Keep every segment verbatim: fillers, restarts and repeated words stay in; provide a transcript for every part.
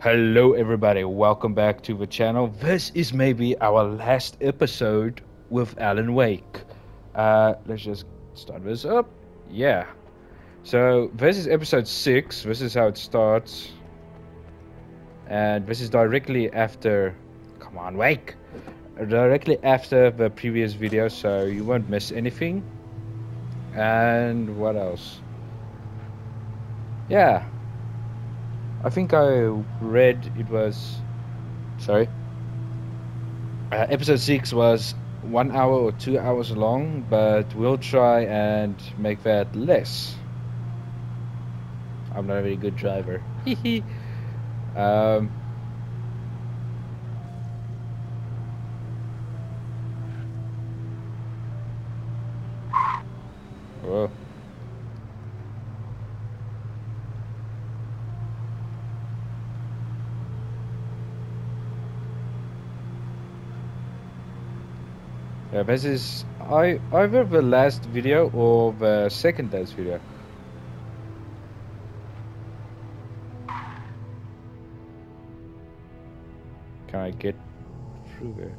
Hello everybody, welcome back to the channel. This is maybe our last episode with Alan Wake. Uh, let's just start this up. Yeah. So this is episode six, this is how it starts. And this is directly after... Come on, Wake! Directly after the previous video, so you won't miss anything. And what else? Yeah. I think I read it was... Sorry. Uh, episode six was one hour or two hours long, but we'll try and make that less. I'm not a very good driver. um... Whoa. Yeah, this is I either the last video or the second last video. Can I get through there?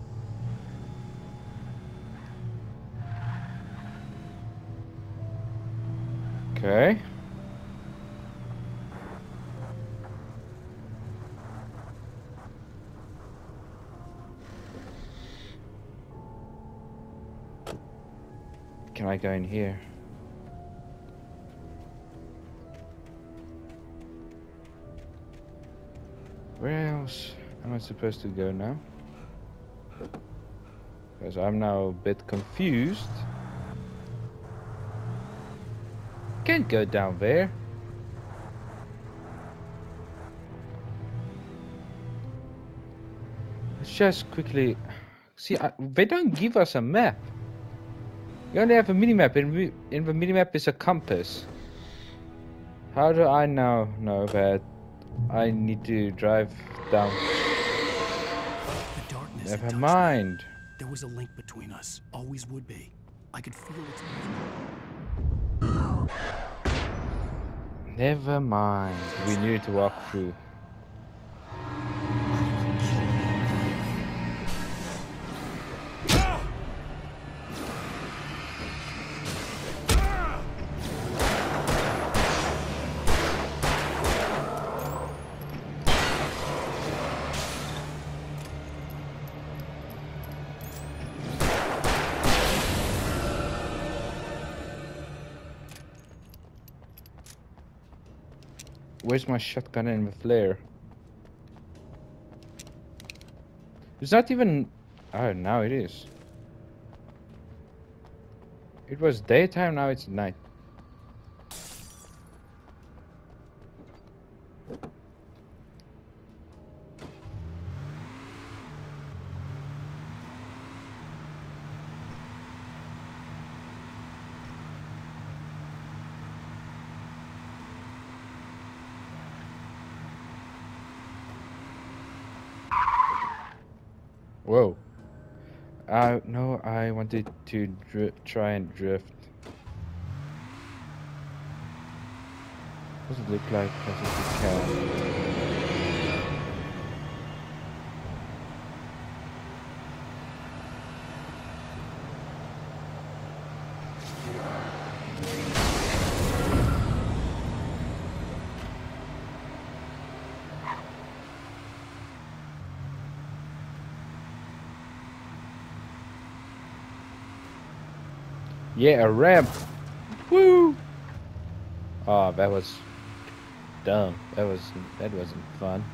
Okay. Can I go in here? Where else am I supposed to go now? Because I'm now a bit confused. Can't go down there. Let's just quickly... See, I, they don't give us a map. We only have a minimap, and we, in the minimap is a compass. How do I now know that I need to drive down? The darkness Never mind. Me. There was a link between us. Always would be. I could feel its... Never mind. We need to walk through. Where's my shotgun and the flare? It's not even... Oh, now it is. It was daytime, now it's night. Whoa. Uh, no, I wanted to dri try and drift. What does it look like as if you can? Yeah, a ramp. Woo! Oh, that was dumb. That was that wasn't fun.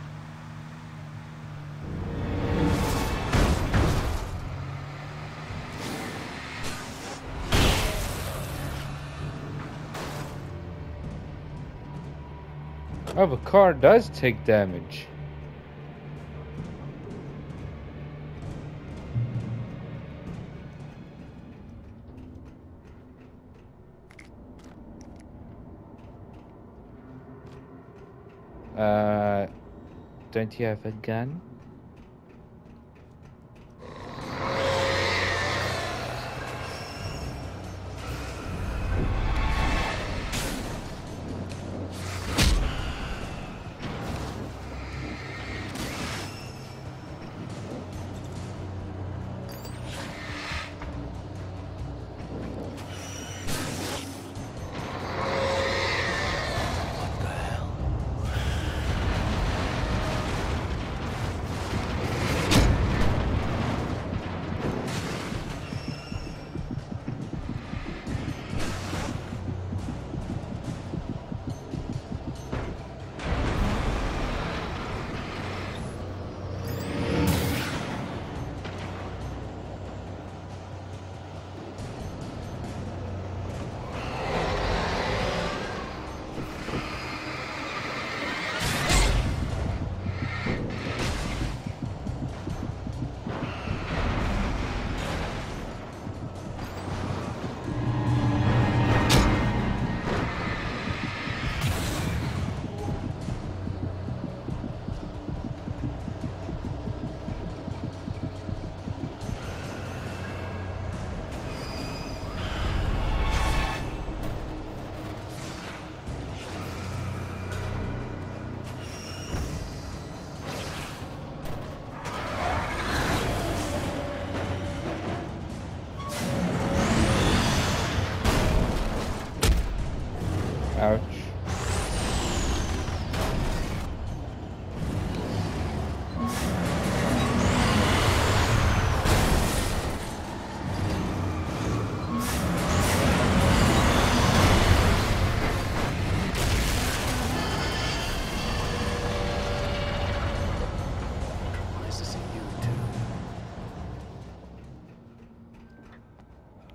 Oh, the car does take damage. Uh, don't you have a gun?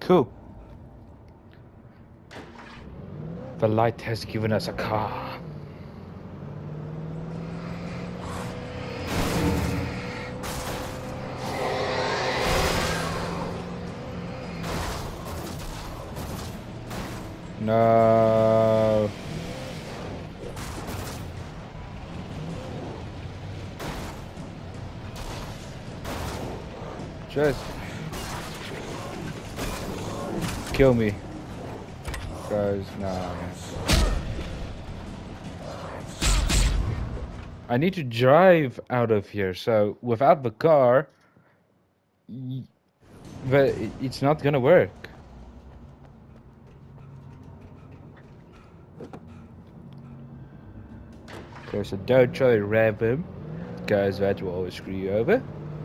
Cool. The light has given us a car. No. Just kill me. Guys, no. I need to drive out of here, so without the car, y- the, it's not gonna work. Okay, so don't try to rev him, because that will always screw you over.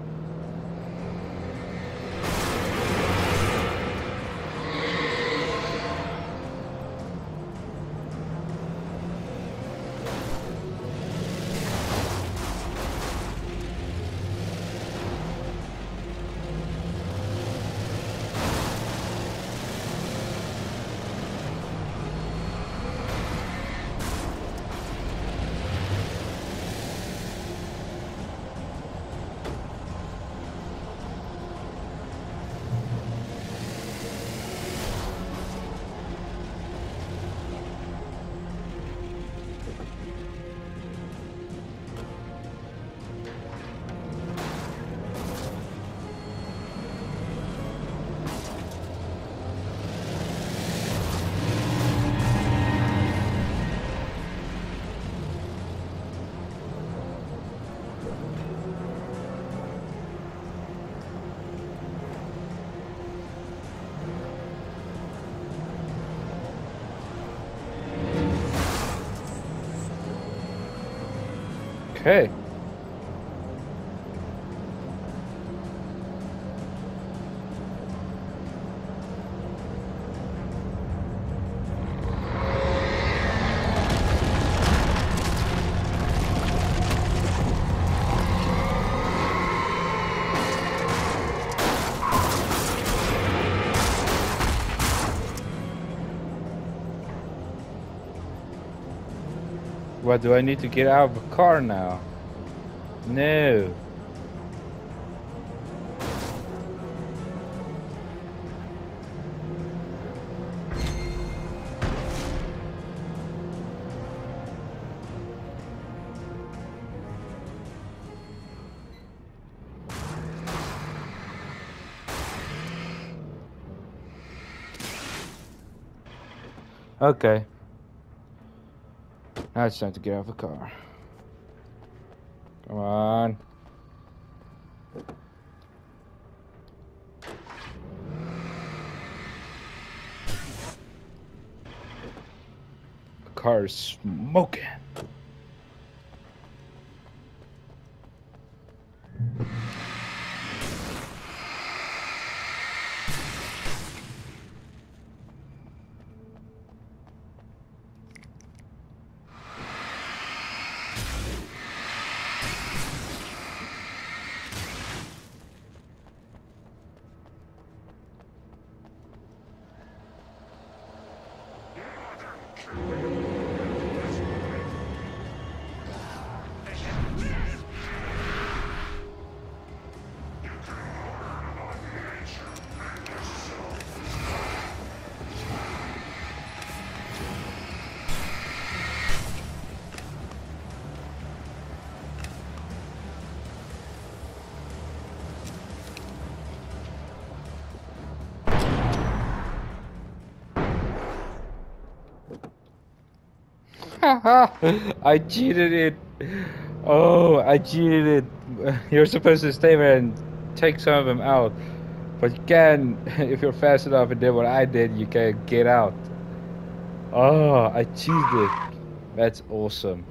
Okay. What, do I need to get out of the car now? No. Okay. Now it's time to get out of the car. Come on. The car is smoking. I cheated it. Oh, I cheated it. You're supposed to stay there and take some of them out. But you can, if you're fast enough and did what I did, you can get out. Oh, I cheated. That's awesome.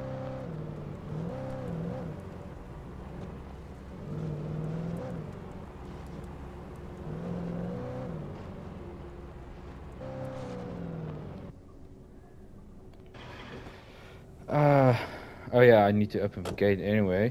Uh, oh yeah, I need to open the gate anyway.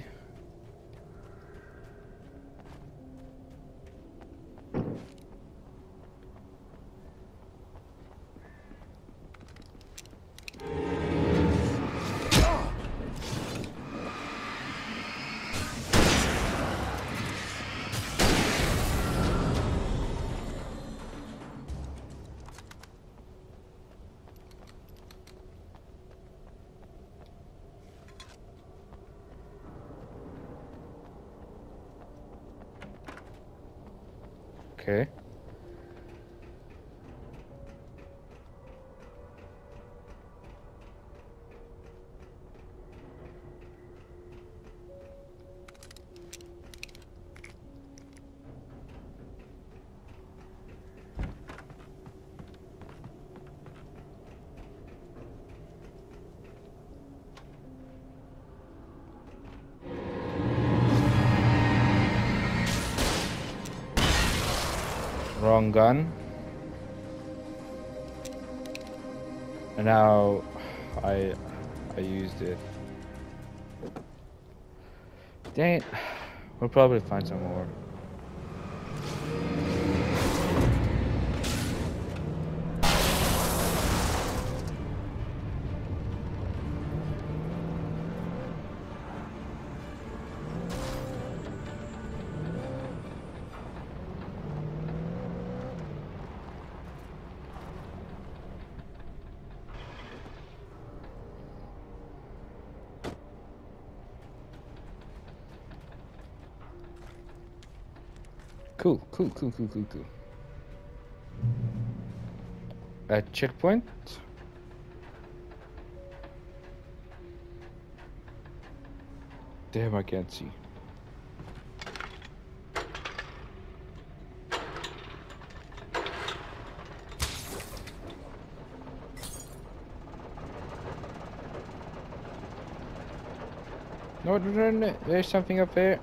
Okay. Wrong gun. And now I I used it. Dang it. We'll probably find some more. Cool, cool, cool, cool, cool, cool. A checkpoint. Damn, I can't see. No, no, no, no, there's something up there.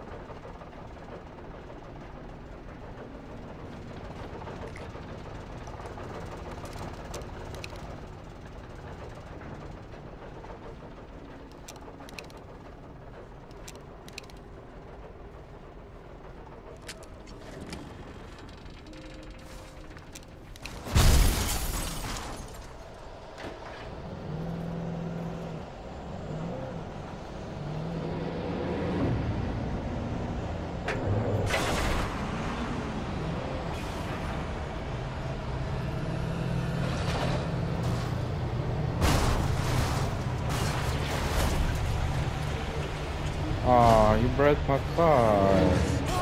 Oh, you broke my car.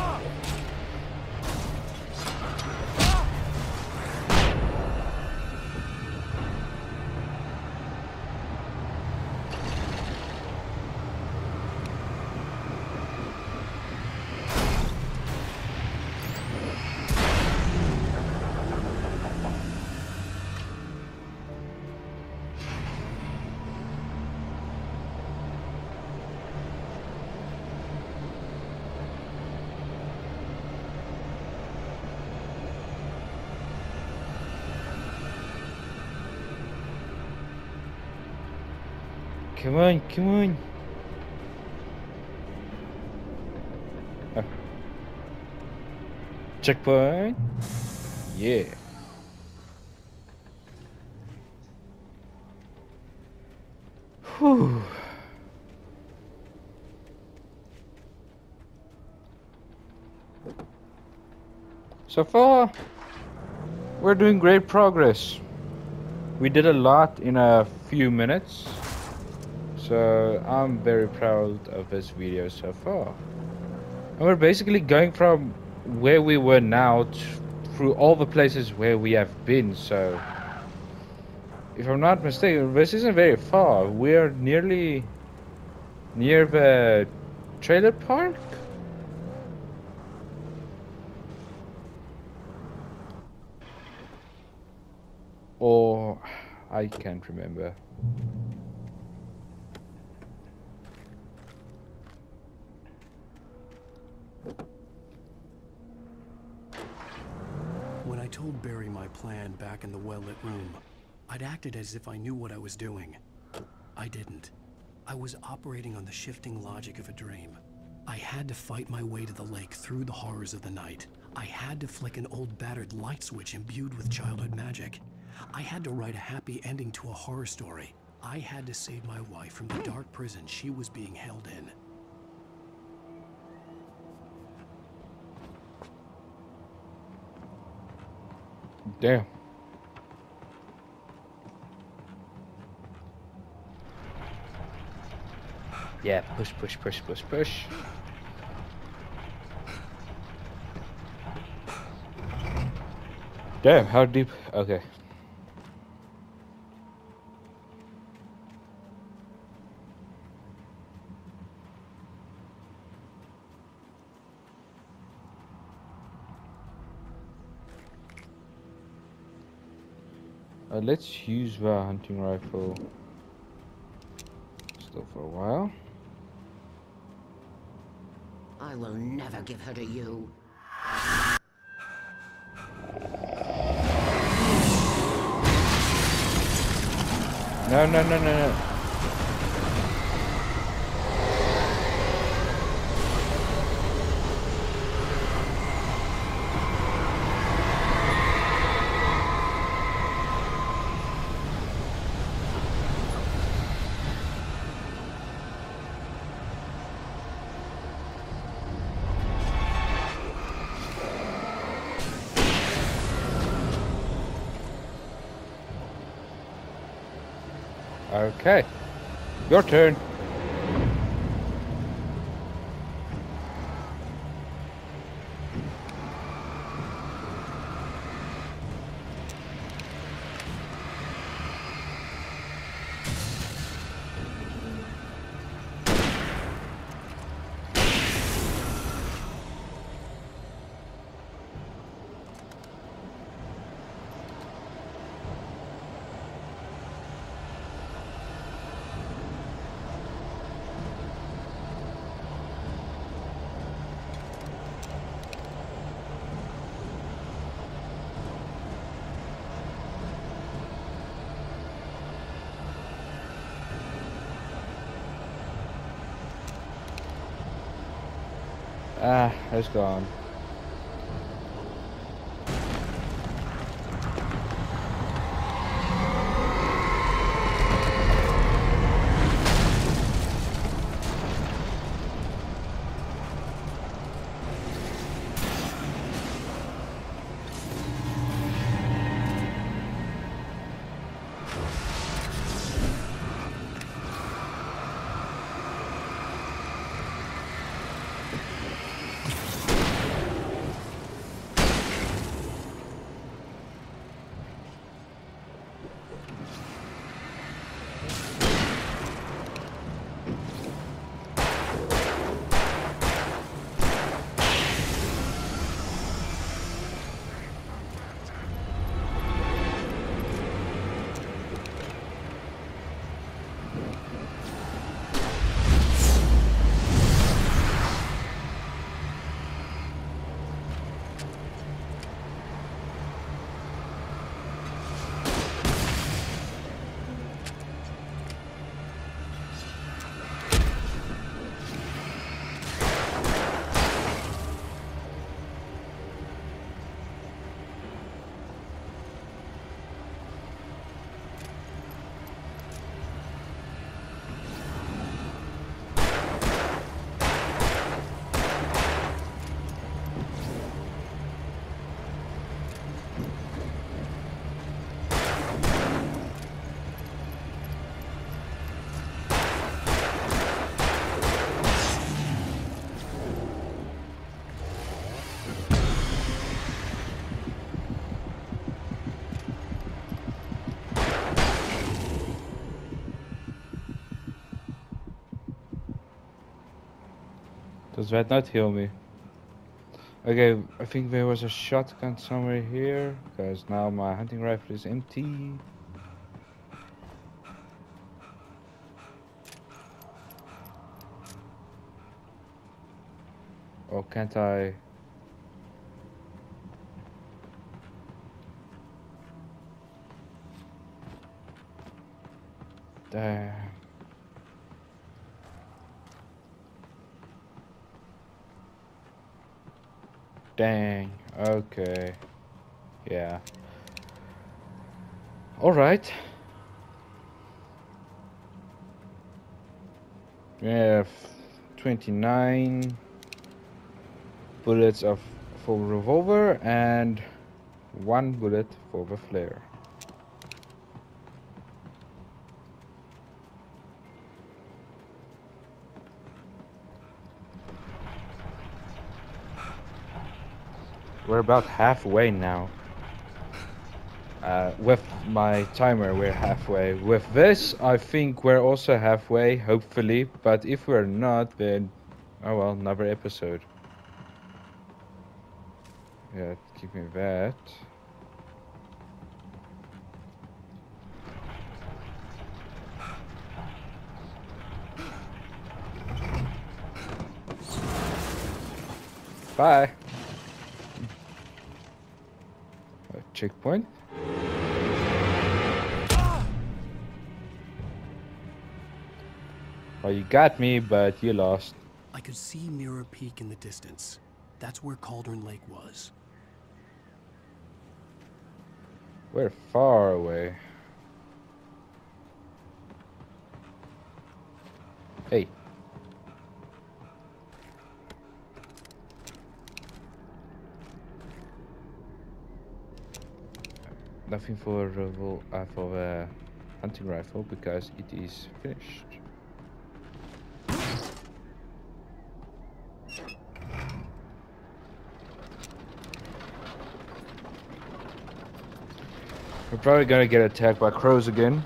Come on, come on. Oh. Checkpoint. Yeah. Whew. So far, we're doing great progress. We did a lot in a few minutes. So I'm very proud of this video so far. And we're basically going from where we were now to, through all the places where we have been. So if I'm not mistaken, this isn't very far. We're nearly near the trailer park. Or I can't remember. When I told Barry my plan back in the well-lit room, I'd acted as if I knew what I was doing. I didn't. I was operating on the shifting logic of a dream. I had to fight my way to the lake through the horrors of the night. I had to flick an old battered light switch imbued with childhood magic. I had to write a happy ending to a horror story. I had to save my wife from the dark prison she was being held in. Damn. Yeah, push, push, push, push, push. Damn, how deep? Okay. Uh, let's use the hunting rifle still for a while. I will never give her to you. No, no, no, no, no. Okay. Your turn. Ah, it's gone. Does that not heal me? Okay, I think there was a shotgun somewhere here, because now my hunting rifle is empty. Or can't I? Damn. Dang. Okay. Yeah. All right. We have twenty-nine bullets of for revolver and one bullet for the flare. We're about halfway now. Uh, with my timer, we're halfway. With this, I think we're also halfway, hopefully. But if we're not, then oh well, another episode. Yeah, give me that. Bye. A checkpoint. Well, you got me, but you lost. I could see Mirror Peak in the distance. That's where Cauldron Lake was. We're far away. Hey. Nothing for a revol uh, for a hunting rifle because it is finished. We're probably gonna get attacked by crows again.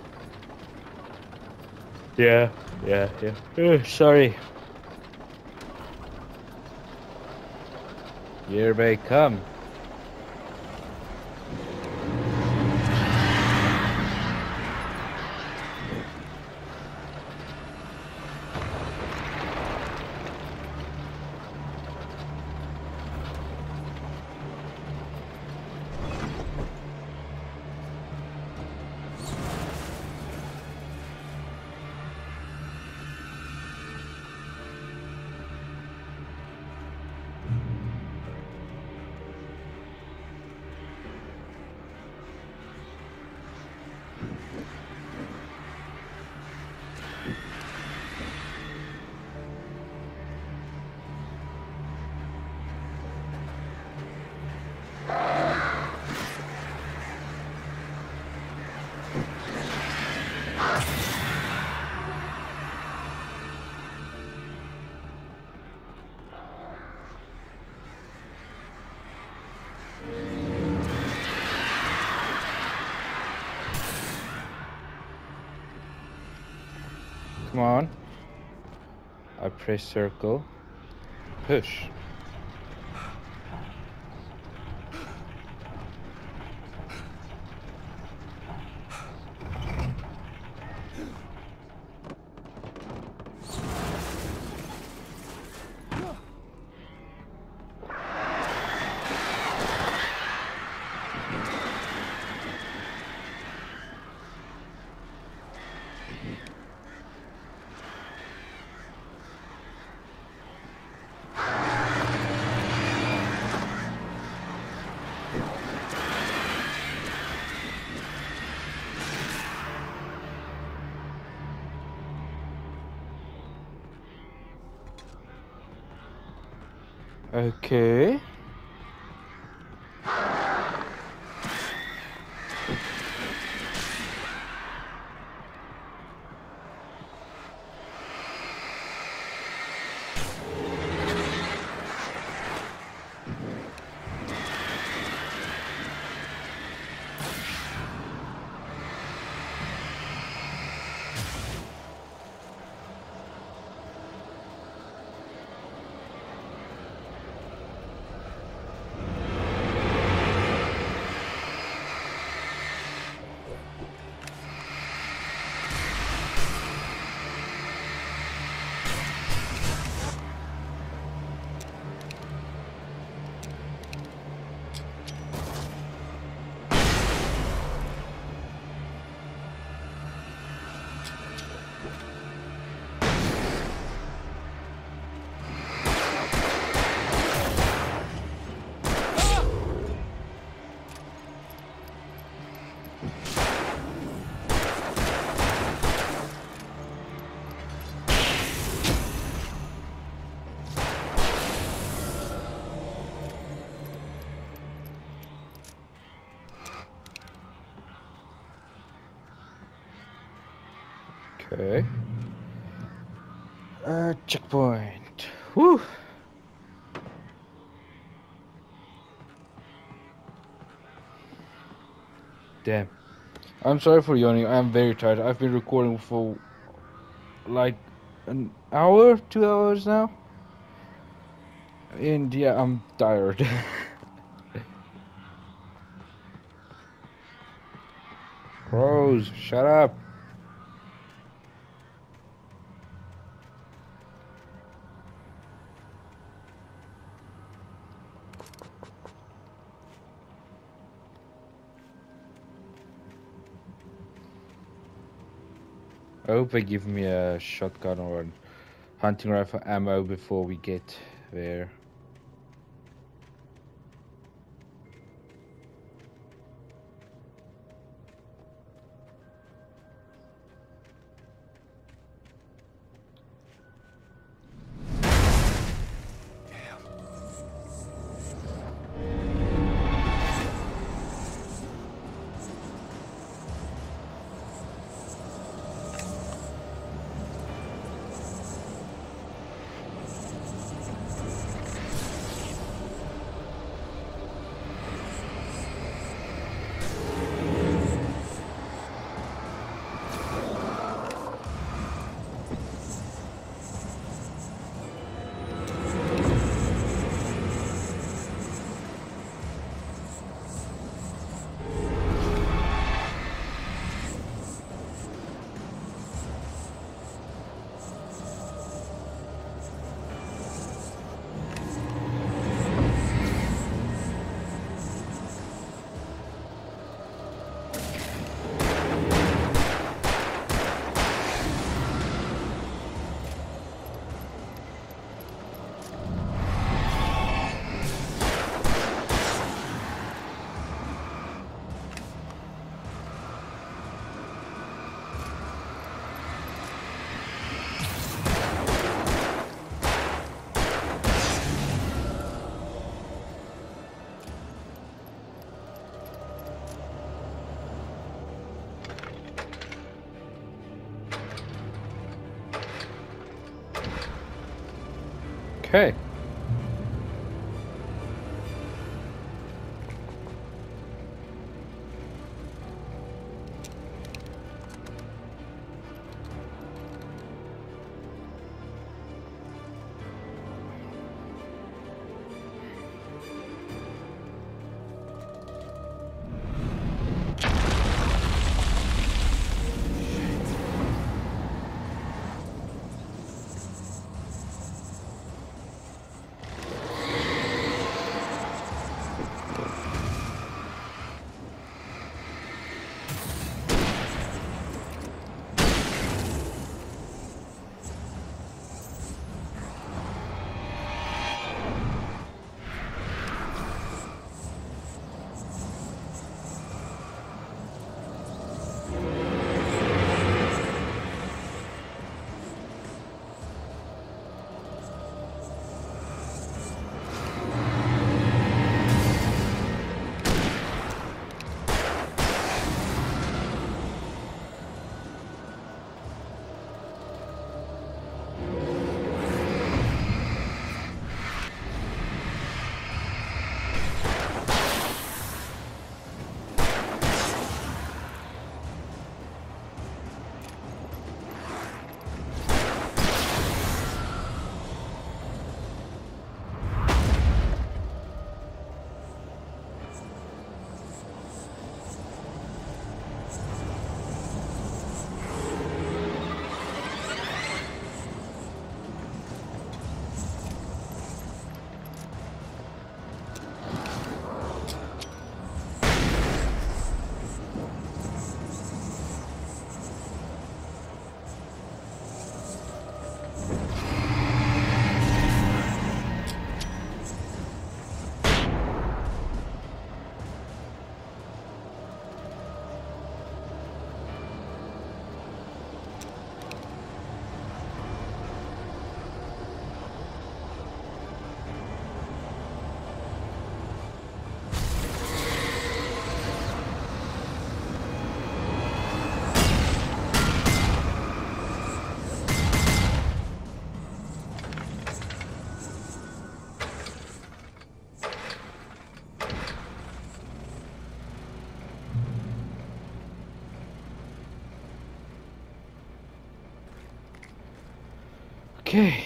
Yeah, yeah, yeah. Uh, sorry. Here they come. Come on. I press circle. Push. Okay. Okay. Uh, checkpoint. Whew. Damn. I'm sorry for yawning. I'm very tired. I've been recording for like an hour, two hours now. And yeah, I'm tired. Rose, shut up. I hope they give me a shotgun or a hunting rifle ammo before we get there. Okay. Okay.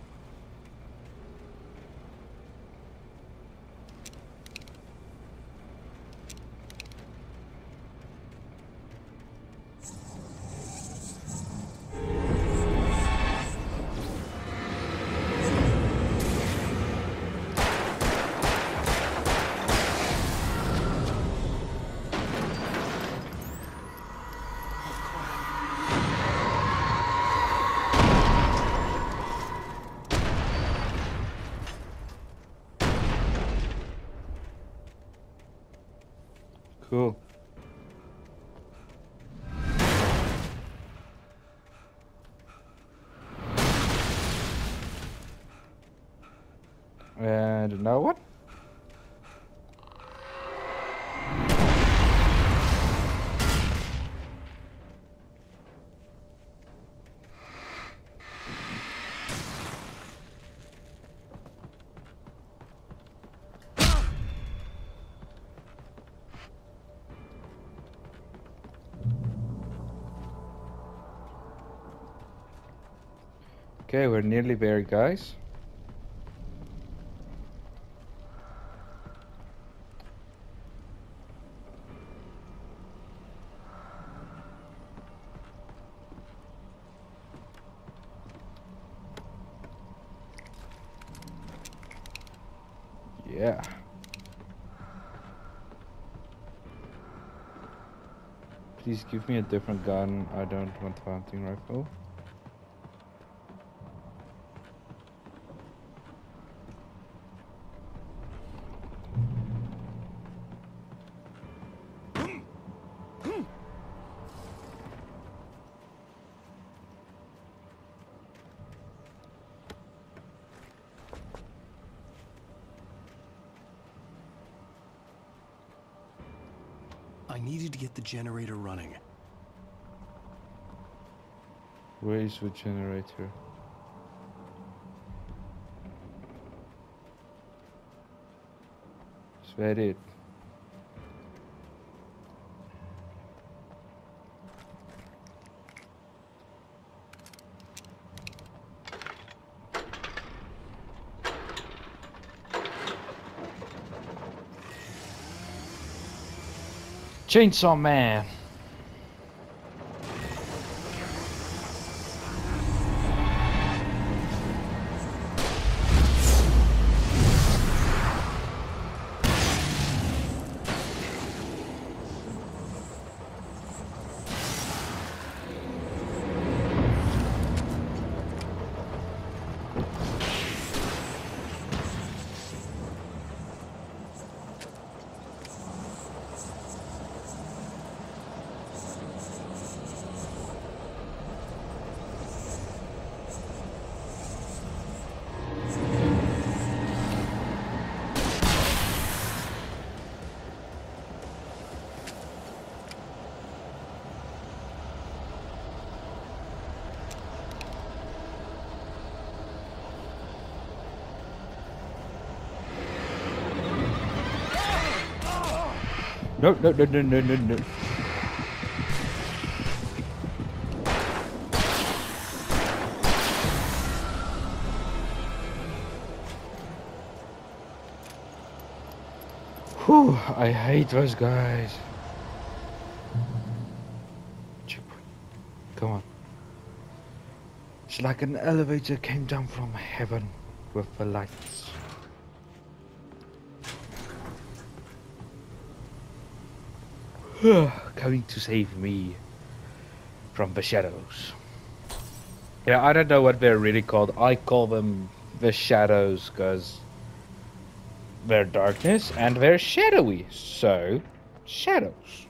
Cool. And another one. Okay, we're nearly there, guys. Yeah. Please give me a different gun. I don't want the hunting rifle. I needed to get the generator running. Where is the generator? Is that it? Chainsaw Man. No, no, no, no, no, no, no. Whew, I hate those guys. Come on. It's like an elevator came down from heaven with the lights. Coming to save me from the shadows. Yeah, I don't know what they're really called. I call them the shadows because they're darkness and they're shadowy. So, shadows.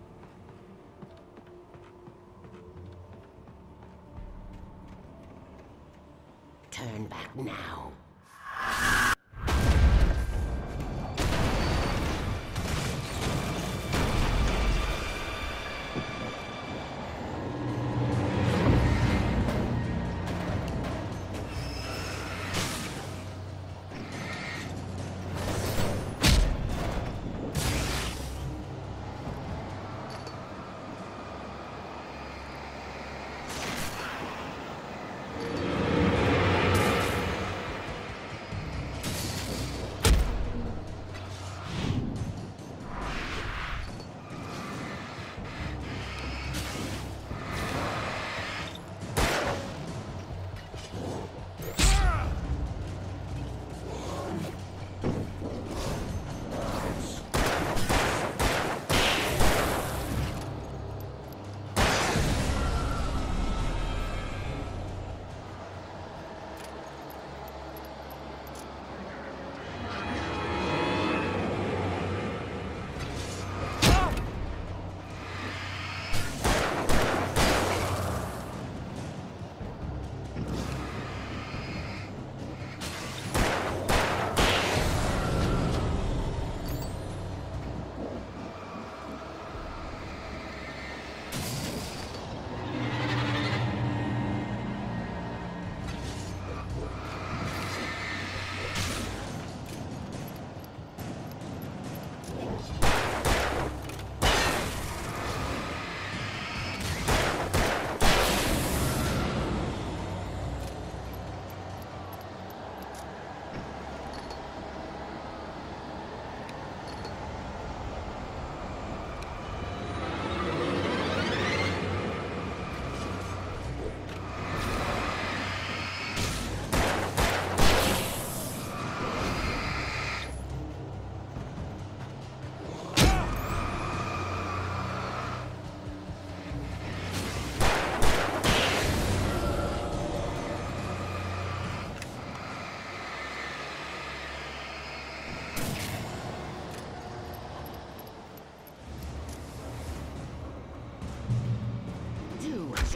Turn back now.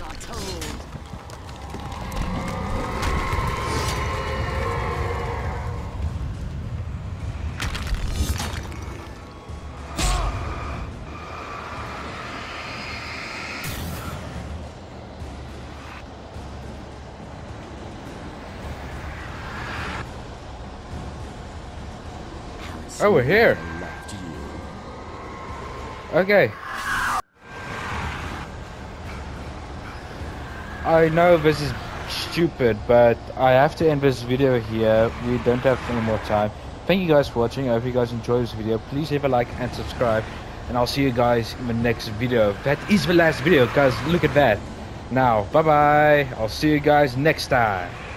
you're told. Oh, we're here. Okay. I know this is stupid, but I have to end this video here. We don't have any more time. Thank you guys for watching. I hope you guys enjoyed this video. Please leave a like and subscribe. And I'll see you guys in the next video. That is the last video, guys. Look at that. Now, bye-bye. I'll see you guys next time.